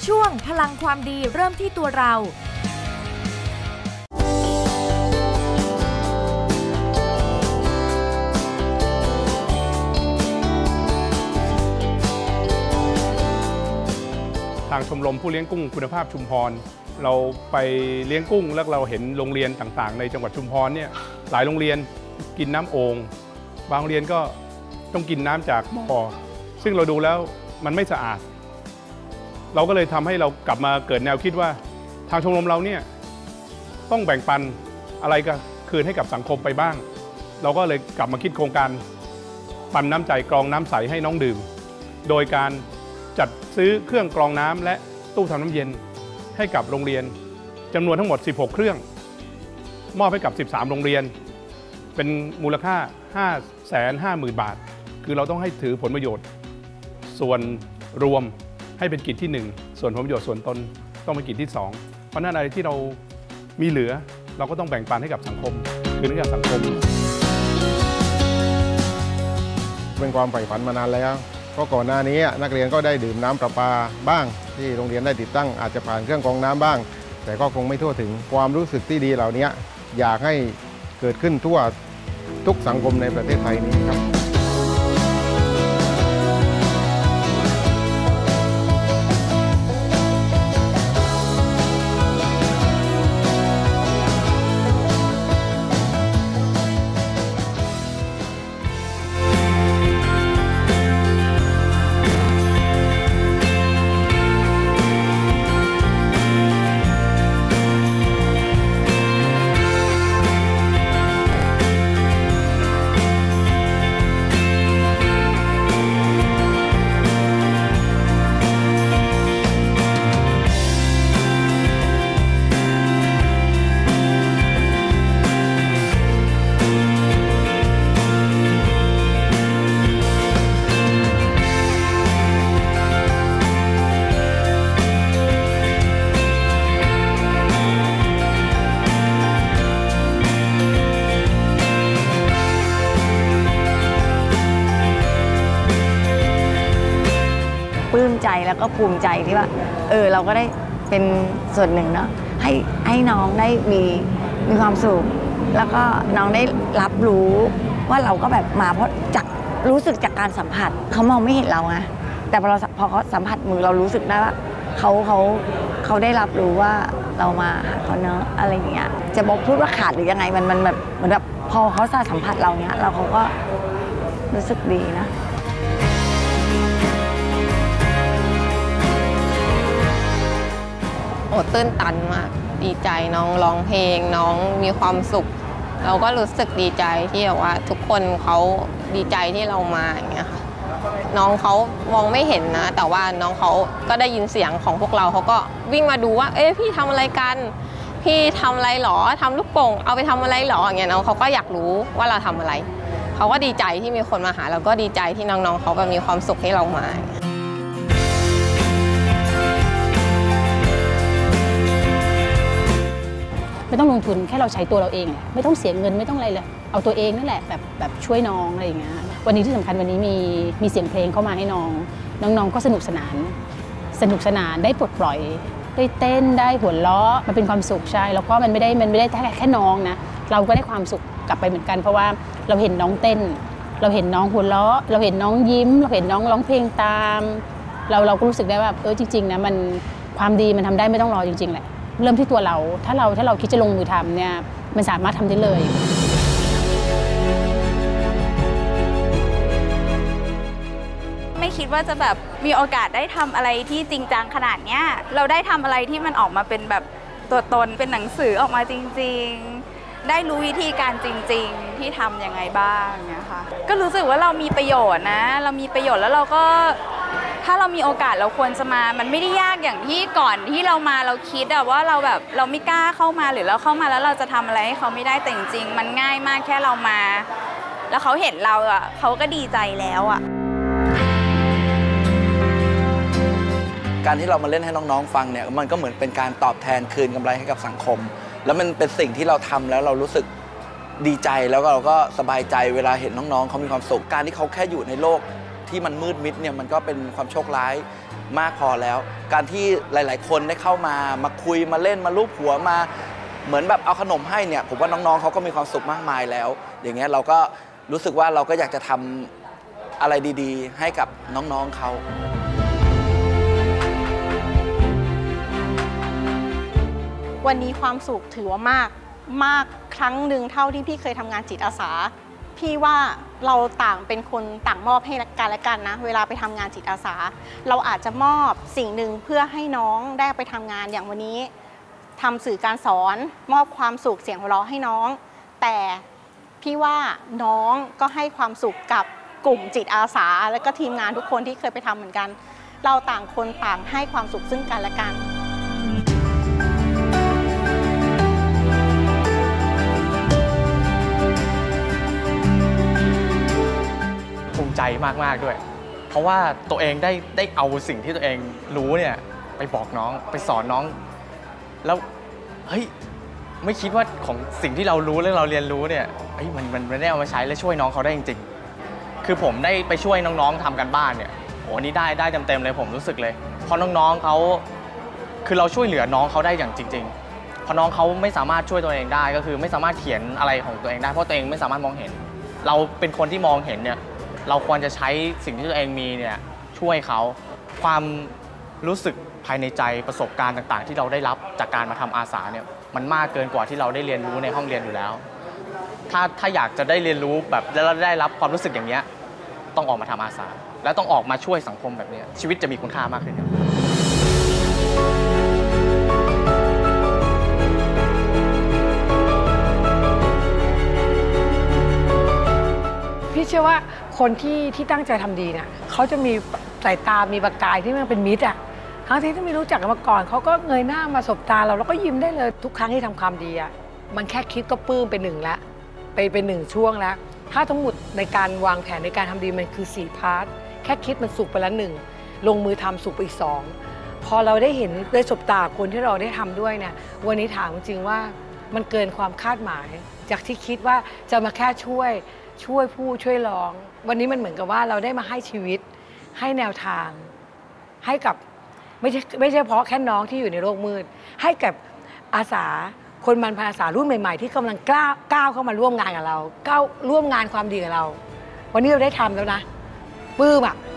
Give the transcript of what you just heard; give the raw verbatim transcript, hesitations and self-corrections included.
ช่วงพลังความดีเริ่มที่ตัวเราทางชมรมผู้เลี้ยงกุ้งคุณภาพชุมพรเราไปเลี้ยงกุ้งแล้วเราเห็นโรงเรียนต่างๆในจังหวัดชุมพรเนี่ยหลายโรงเรียนกินน้ำโอ่งบางโรงเรียนก็ต้องกินน้ำจากบ่อซึ่งเราดูแล้วมันไม่สะอาดเราก็เลยทำให้เรากลับมาเกิดแนวคิดว่าทางชมรมเราเนี่ยต้องแบ่งปันอะไรก็คืนให้กับสังคมไปบ้างเราก็เลยกลับมาคิดโครงการปันน้ำใจกรองน้ำใสให้น้องดื่มโดยการจัดซื้อเครื่องกรองน้ำและตู้ทำน้ำเย็นให้กับโรงเรียนจำนวนทั้งหมดสิบหกเครื่องมอบให้กับสิบสามโรงเรียนเป็นมูลค่า ห้าแสนห้าหมื่น บาทคือเราต้องให้ถือผลประโยชน์ส่วนรวมให้เป็นกิจที่หนึ่งส่วนผลประโยชน์ส่วนตนต้องเป็นกิจที่สองเพราะนั้นอะไรที่เรามีเหลือเราก็ต้องแบ่งปันให้กับสังคมคืนให้กับสังคมเป็นความใฝ่ฝันมานานแล้วเพราะก่อนหน้านี้นักเรียนก็ได้ดื่มน้ำประปาบ้างที่โรงเรียนได้ติดตั้งอาจจะผ่านเครื่องกรองน้ำบ้างแต่ก็คงไม่ทั่วถึงความรู้สึกที่ดีเหล่านี้อยากให้เกิดขึ้นทั่วทุกสังคมในประเทศไทยนี้ครับปลื้มใจแล้วก็ภูมิใจที่ว่าเออเราก็ได้เป็นส่วนหนึ่งเนาะให้ให้น้องได้มีมีความสุขแล้วก็น้องได้รับรู้ว่าเราก็แบบมาเพราะจากรู้สึกจากการสัมผัสเขามองไม่เห็นเราไงแต่พอเราพอเขาสัมผัสมือเรารู้สึกได้ว่าเขาเขาเขาได้รับรู้ว่าเรามาหาเขาเนาะอะไรอย่างเงี้ยจะบอกพูดว่าขาดหรือยังไงมันมันแบบเหมือนแบบพอเขาสัมผัสเราเนี้ยเราเขาก็รู้สึกดีนะโอ้ตื้นตันมากดีใจน้องร้องเพลงน้องมีความสุขเราก็รู้สึกดีใจที่แบบว่าทุกคนเขาดีใจที่เรามาอย่างเงี้ยค่ะน้องเขามองไม่เห็นนะแต่ว่าน้องเขาก็ได้ยินเสียงของพวกเราเขาก็วิ่งมาดูว่าเอ๊ะพี่ทำอะไรกันพี่ทำอะไรหรอทำลูกโป่งเอาไปทำอะไรหรออย่างเงี้ยน้องเขาก็อยากรู้ว่าเราทำอะไรเขาก็ดีใจที่มีคนมาหาเราก็ดีใจที่น้องๆเขาแบบมีความสุขให้เรามาไม่ต้องลงทุนแค่เราใช้ตัวเราเองไม่ต้องเสียเงินไม่ต้องอะไรเลยเอาตัวเองนั่นแหละแบบแบบช่วยน้องอะไรอย่างเงี้ยวันนี้ที่สำคัญวันนี้มีมีเสียงเพลงเข้ามาให้น้องน้องๆก็สนุกสนานสนุกสนานได้ปลดปล่อยได้เต้นได้หัวเราะมันเป็นความสุขใช่แล้วก็มันไม่ได้มันไม่ได้แค่แค่น้องนะเราก็ได้ความสุขกลับไปเหมือนกันเพราะว่าเราเห็นน้องเต้นเราเห็นน้องหัวเราะเราเห็นน้องยิ้มเราเห็นน้องร้องเพลงตามเราเราก็รู้สึกได้ว่าเออจริงๆนะมันความดีมันทำได้ไม่ต้องรอจริงๆแหละเริ่มที่ตัวเราถ้าเราถ้าเราคิดจะลงมือทำเนี่ยมันสามารถทำได้เลยไม่คิดว่าจะแบบมีโอกาสได้ทำอะไรที่จริงจังขนาดเนี้ยเราได้ทำอะไรที่มันออกมาเป็นแบบตัวตนเป็นหนังสือออกมาจริงๆได้รู้วิธีการจริงๆที่ทำยังไงบ้างเนี่ยค่ะก็รู้สึกว่าเรามีประโยชน์นะเรามีประโยชน์แล้วเราก็ถ้าเรามีโอกาสเราควรจะมามันไม่ได้ยากอย่างที่ก่อนที่เรามาเราคิดอะว่าเราแบบเราไม่กล้าเข้ามาหรือเราเข้ามาแล้วเราจะทำอะไรให้เขาไม่ได้แต่จริงๆมันง่ายมากแค่เรามาแล้วเขาเห็นเราอะเขาก็ดีใจแล้วอะการที่เรามาเล่นให้น้องๆฟังเนี่ยมันก็เหมือนเป็นการตอบแทนคืนกำไรให้กับสังคมแล้วมันเป็นสิ่งที่เราทำแล้วเรารู้สึกดีใจแล้วก็เราก็สบายใจเวลาเห็นน้องๆเขามีความสุขการที่เขาแค่อยู่ในโลกทที่มันมืดมิดเนี่ยมันก็เป็นความโชคร้ายมากพอแล้ว การที่หลายๆคนได้เข้ามามาคุยมาเล่นมาลูบหัวมาเหมือนแบบเอาขนมให้เนี่ยผมว่าน้องๆเขาก็มีความสุขมากมายแล้วอย่างเงี้ยเราก็รู้สึกว่าเราก็อยากจะทำอะไรดีๆให้กับน้องๆเขาวันนี้ความสุขถือว่ามากมากครั้งหนึ่งเท่าที่พี่เคยทำงานจิตอาสาพี่ว่าเราต่างเป็นคนต่างมอบให้กันและกันนะเวลาไปทำงานจิตอาสาเราอาจจะมอบสิ่งหนึ่งเพื่อให้น้องได้ไปทำงานอย่างวันนี้ทำสื่อการสอนมอบความสุขเสียงหัวเราะให้น้องแต่พี่ว่าน้องก็ให้ความสุขกับกลุ่มจิตอาสาและก็ทีมงานทุกคนที่เคยไปทำเหมือนกันเราต่างคนต่างให้ความสุขซึ่งกันและกันภูมิใจมากๆด้วยเพราะว่าตัวเองได้ได้เอาสิ่งที่ตัวเองรู้เนี่ยไปบอกน้องไปสอนน้องแล้วเฮ้ยไม่คิดว่าของสิ่งที่เรารู้และเราเรียนรู้เนี่ยเฮ้ยมันมันได้เอามาใช้และช่วยน้องเขาได้จริงๆคือผมได้ไปช่วยน้องๆทำกันบ้านเนี่ยโอ้นี่ได้ได้เต็มๆเลยผมรู้สึกเลยเพราะน้องๆเขาคือเราช่วยเหลือน้องเขาได้อย่างจริงๆเพราะน้องเขาไม่สามารถช่วยตัวเองได้ก็คือไม่สามารถเขียนอะไรของตัวเองได้เพราะตัวเองไม่สามารถมองเห็นเราเป็นคนที่มองเห็นเนี่ยเราควรจะใช้สิ่งที่ตัวเองมีเนี่ยช่วยเขาความรู้สึกภายในใจประสบการณ์ต่างๆที่เราได้รับจากการมาทำอาสาเนี่ยมันมากเกินกว่าที่เราได้เรียนรู้ในห้องเรียนอยู่แล้วถ้าถ้าอยากจะได้เรียนรู้แบบแล้วได้รับความรู้สึกอย่างนี้ต้องออกมาทำอาสาและต้องออกมาช่วยสังคมแบบนี้ชีวิตจะมีคุณค่ามากขึ้นครับพี่เชื่อว่าคนที่ที่ตั้งใจทำดีเนี่ยเขาจะมีสายตามีประกายที่มันเป็นมิตรอ่ะครั้งที่ไม่รู้จักกันมาก่อนเขาก็เงยหน้ามาสบตาเราแล้วก็ยิ้มได้เลยทุกครั้งที่ทำความดีอ่ะมันแค่คิดก็ปลื้มไปหนึ่งละไปเป็นหนึ่งช่วงแล้วถ้าทั้งหมดในการวางแผนในการทำดีมันคือสี่พาร์ทแค่คิดมันสุกไปละหนึ่งลงมือทำสุกไปอีกสองพอเราได้เห็นได้สบตาคนที่เราได้ทำด้วยเนี่ยวันนี้ถามจริงว่ามันเกินความคาดหมายจากที่คิดว่าจะมาแค่ช่วยช่วยผู้ช่วยร้องวันนี้มันเหมือนกับว่าเราได้มาให้ชีวิตให้แนวทางให้กับไม่ใช่ไม่ใช่เฉพาะแค่น้องที่อยู่ในโลกมืดให้กับอาสาคนมันพันอาสารุ่นใหม่ๆที่กำลังกล้าก้าวเข้ามาร่วมงานกับเราก้าวร่วมงานความดีกับเราวันนี้เราได้ทำแล้วนะปลื้มอ่ะ